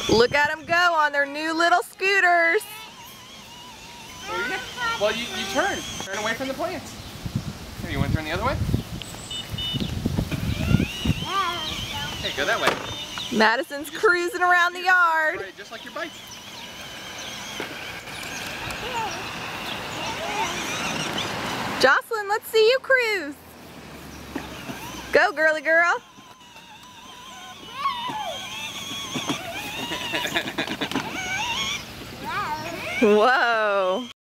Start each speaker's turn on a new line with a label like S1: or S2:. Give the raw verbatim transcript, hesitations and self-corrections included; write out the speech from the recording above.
S1: Look at them go on their new little scooters.
S2: Oh, yeah. Well, you, you turn. Turn away from the plants. Here, you want to turn the other way? Okay, go that way.
S1: Madison's just cruising around the yard.
S2: Right, just like your bike.
S1: Jocelyn, let's see you cruise. Go, girly girl. Whoa.